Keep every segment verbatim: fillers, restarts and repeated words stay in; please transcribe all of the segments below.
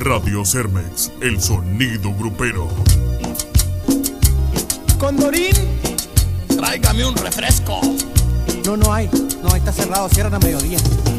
Radio Cermex, el sonido grupero. Condorín, tráigame un refresco. No, no hay, no, ahí está cerrado, cierran a mediodía.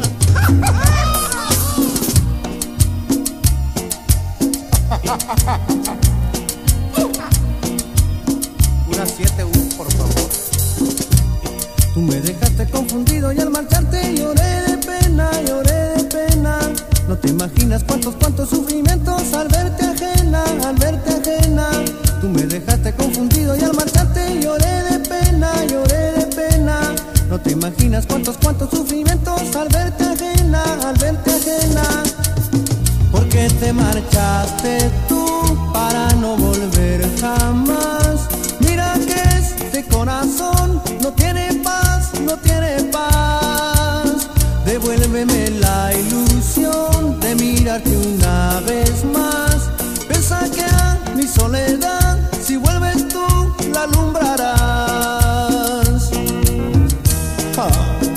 Una siete U, por favor. Tú me dejaste confundido y al marcharte lloré de pena, lloré de pena. No te imaginas cuántos, cuántos sufrimientos al verte ajena, al verte ajena. Tú me dejaste confundido y al marcharte lloré de pena, lloré de pena. No te imaginas cuántos, cuántos sufrimientos al verte ajena, al verte ajena. ¿Por qué te marchaste tú para no volver jamás? Mira que este corazón no tiene paz, no tiene paz. Devuélveme la ilusión de mirarte una vez más. Piensa que a mi soledad, si vuelves tú, la alumbrarás. Ah.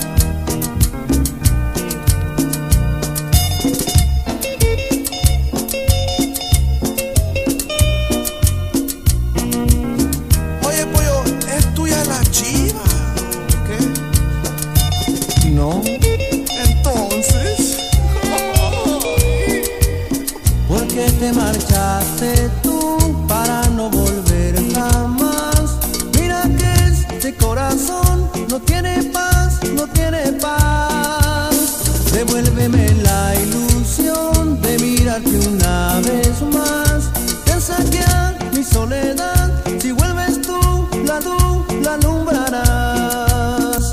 Oye, pollo, ¿es tuya la chiva? ¿Qué? No. Entonces, ¿por qué te marchaste tú para no volver jamás? Mira que este corazón no tiene paz, no tiene paz. Devuélveme la ilusión de mirarte una vez más. Piensa que a mi soledad, si vuelves tú, la luz la alumbrarás.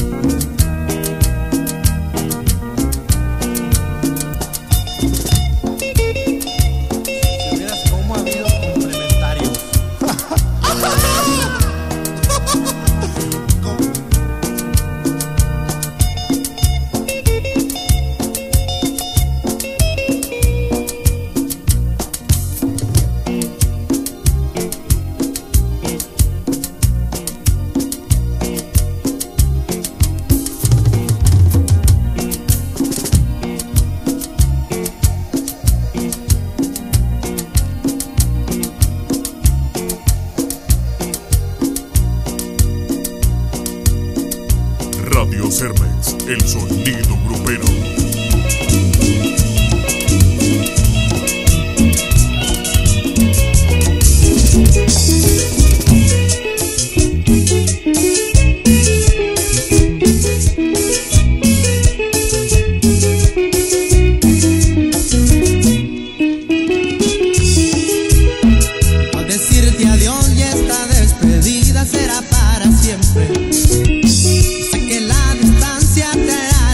Radio Cermex, el sonido grupero. Al decirte adiós y esta despedida será para siempre. Sé que la distancia te hará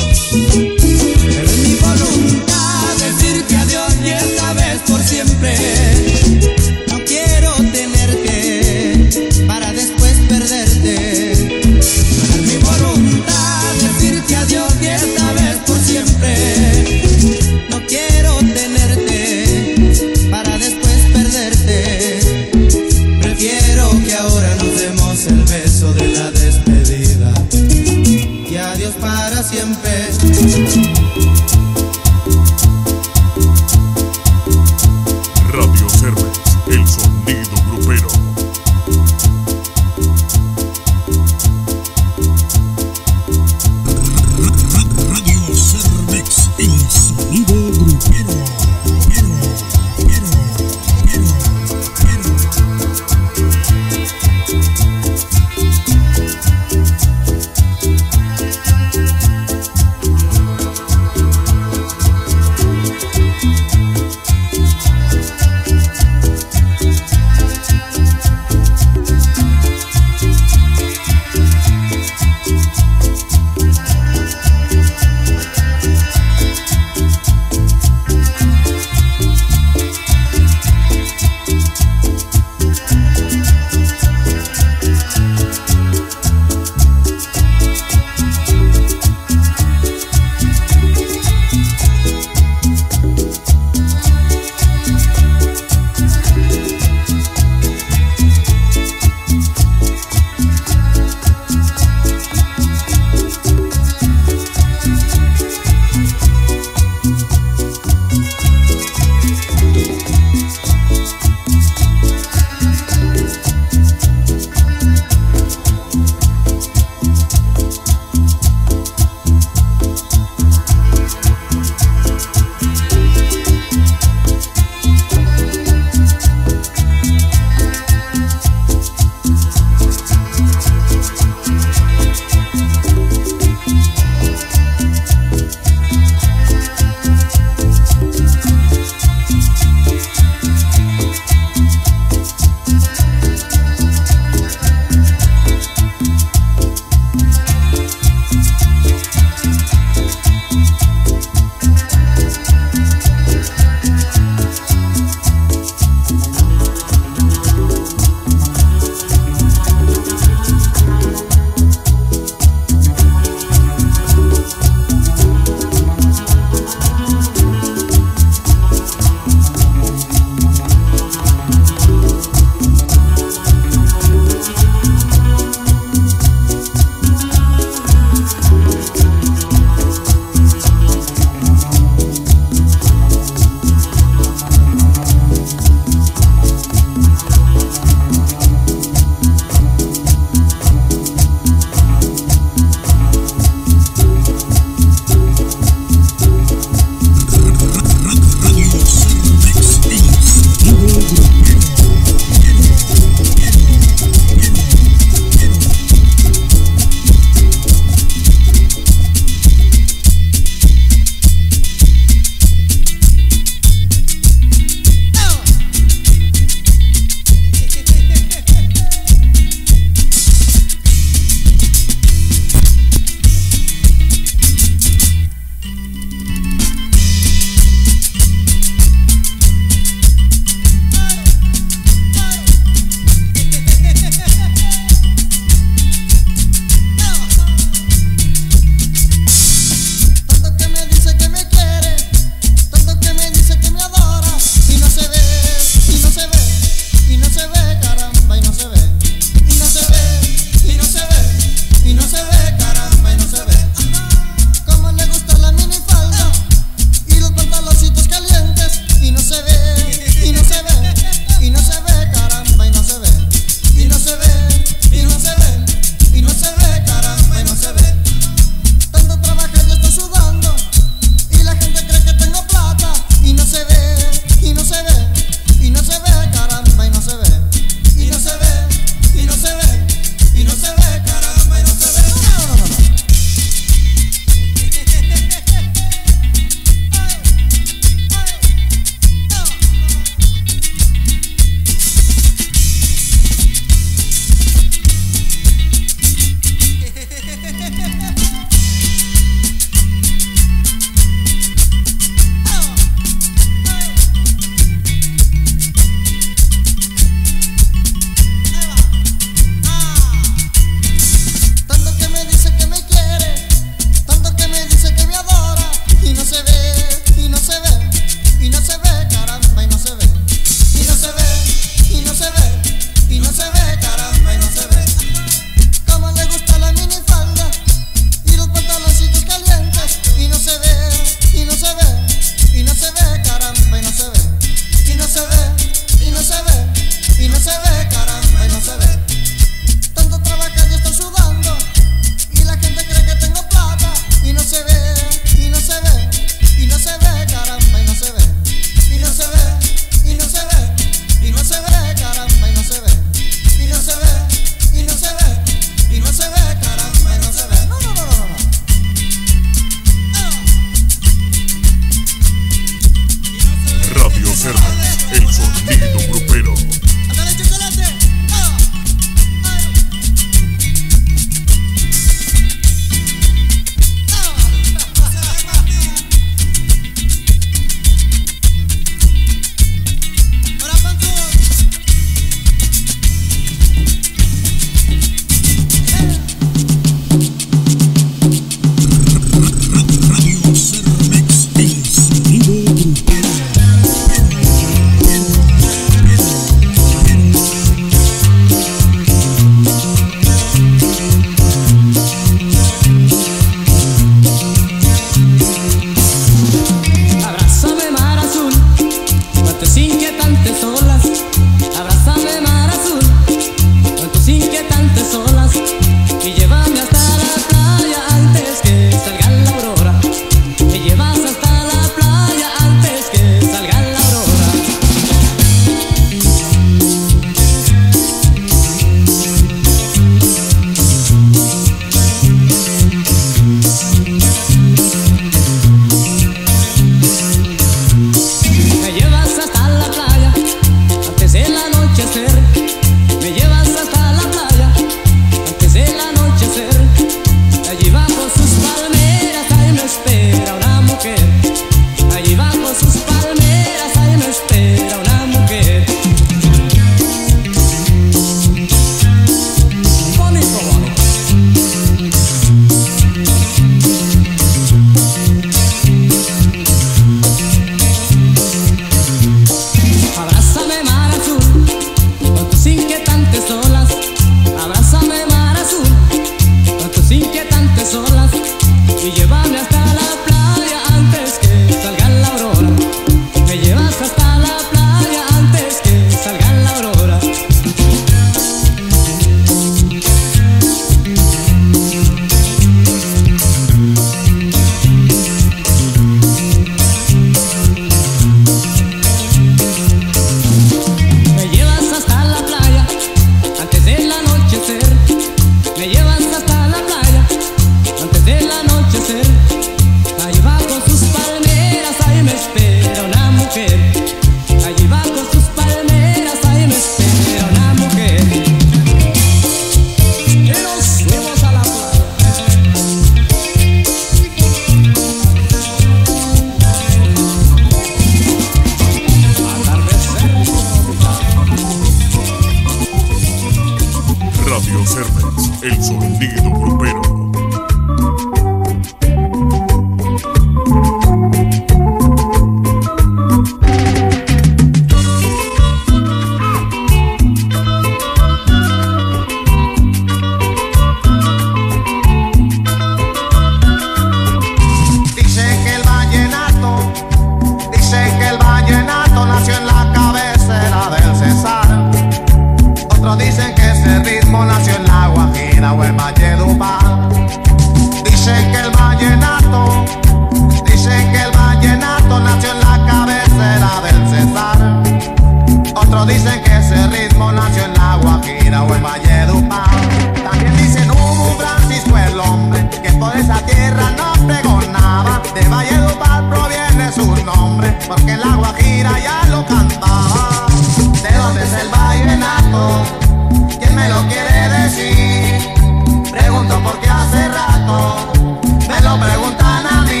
rato, me lo preguntan a mí.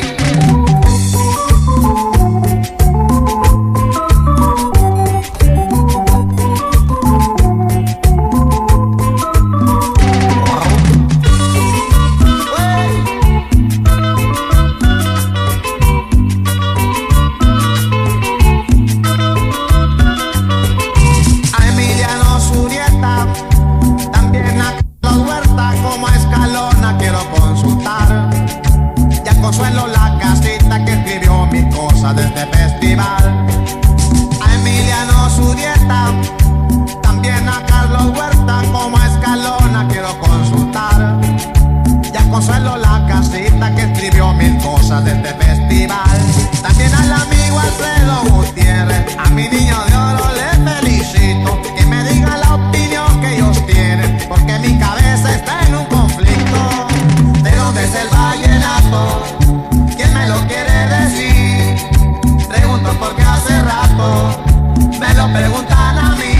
Consuelo la casita que escribió mis cosas de este festival. A Emiliano Zurieta, también a Carlos Huerta, como a Escalona quiero consultar. Y a Consuelo la casita que escribió mil cosas de este festival. También al amigo Alfredo Gutiérrez, a mi niño de oro le felicito. Que me diga la opinión que ellos tienen, porque mi cabeza está en un conflicto. ¿De dónde es el vallenato? ¿Quién me lo quiere decir? Pregunto porque hace rato me lo preguntan a mí.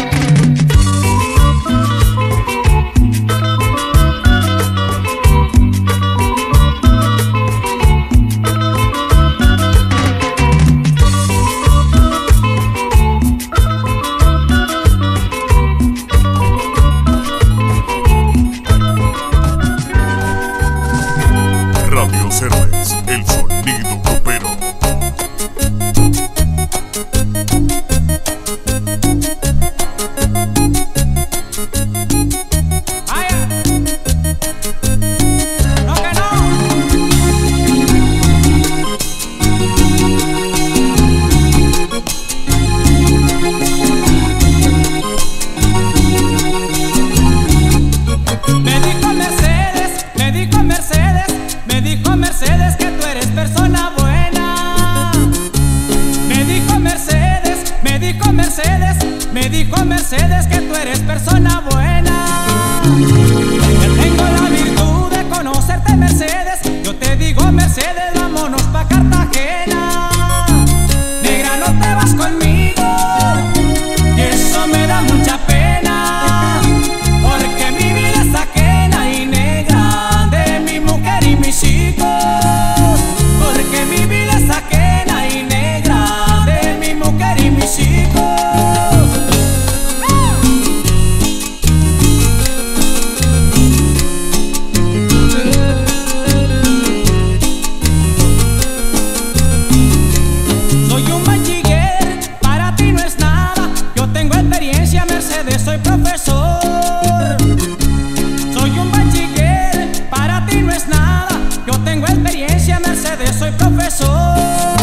Radio Cermex, el sonido grupero. Mercedes que tú eres persona buena. Me dijo Mercedes, me dijo Mercedes, me dijo Mercedes que tú eres persona buena. Ya tengo la virtud de conocerte, Mercedes. Yo te digo, Mercedes, vámonos pa' Cartagena. Negra, no te vas conmigo, y eso me da mucha pena, porque mi vida es ajena y negra de mi mujer y mis hijos. Porque mi vida es ajena y negra de mi mujer y mis hijos. Soy un bachiller, para ti no es nada. Yo tengo experiencia, Mercedes, soy profesor. Soy un bachiller, para ti no es nada. Yo tengo experiencia, Mercedes, soy profesor.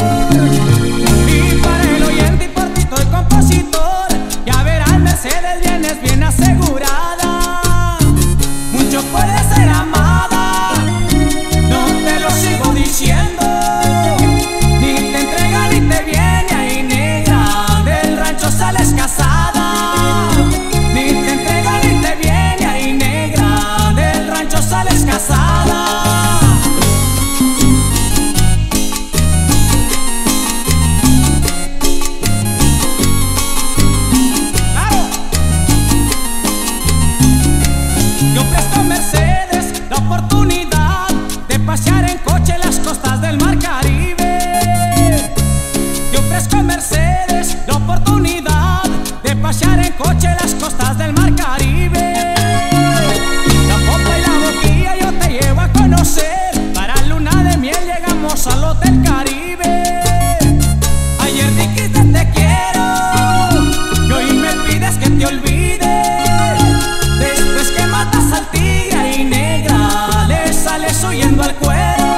Y para el oyente y por ti soy compositor. Ya verás, Mercedes, vienes bien asegurada. Mucho puede ser amada, no te lo sigo diciendo. Ni te entrega ni te viene, ahí negra, del rancho sales casada. Ni te entrega ni te viene, ahí negra, del rancho sales casada. Yo ofrezco, Mercedes, la oportunidad de pasear en coche las costas del mar Caribe. Yo ofrezco, Mercedes, la oportunidad de pasear en coche las costas del mar Caribe. La copa y la boquilla yo te llevo a conocer. Para luna de miel llegamos al Hotel Caribe. Ayer dijiste te quiero y hoy me pides que te olvide. Después que matas al tigre y negra, le sales huyendo al cuero.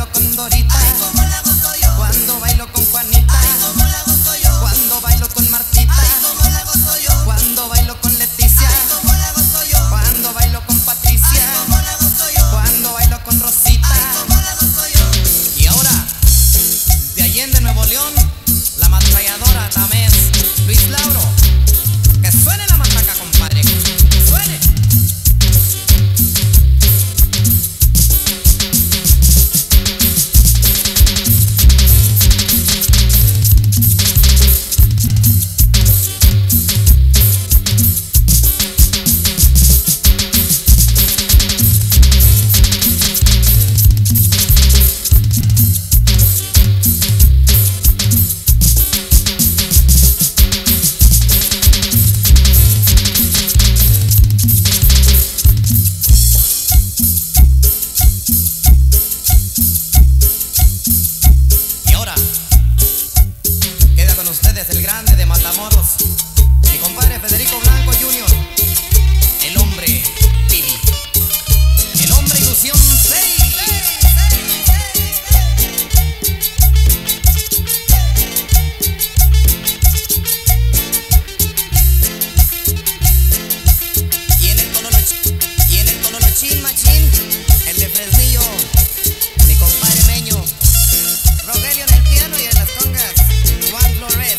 bailo con Dorita, ay, cómo la gozo yo. Cuando bailo con Juanita, ay, cómo la gozo yo. Cuando bailo con Martita, ay, cómo la gozo yo. Cuando bailo con Leticia, ay, cómo la gozo yo. Cuando bailo con Patricia, ay, cómo la gozo yo. Cuando bailo con Rosita, ay, cómo la gozo yo. Y ahora, de Allende, Nuevo León, la ametralladora Tamés, Luis Lauro. Que suene la matraca, compadre, que suene. El grande de Matamoros, mi compadre Federico Blanco junior, el hombre Pibi, el hombre ilusión seis. Y en el Tololo, y en el Tololo Chin Machín, el de Fresnillo, mi compadre Meño, Rogelio en el piano y en las congas, Juan Flores.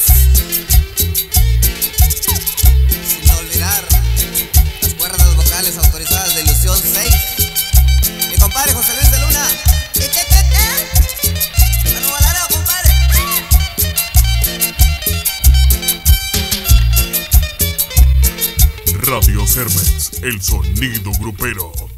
Sin olvidar las cuerdas vocales autorizadas de Ilusión seis. Mi compadre José Luis de Luna. ¿Qué, qué, qué, qué? ¡Me lo balareo, compadre! Radio Cermex, el sonido grupero.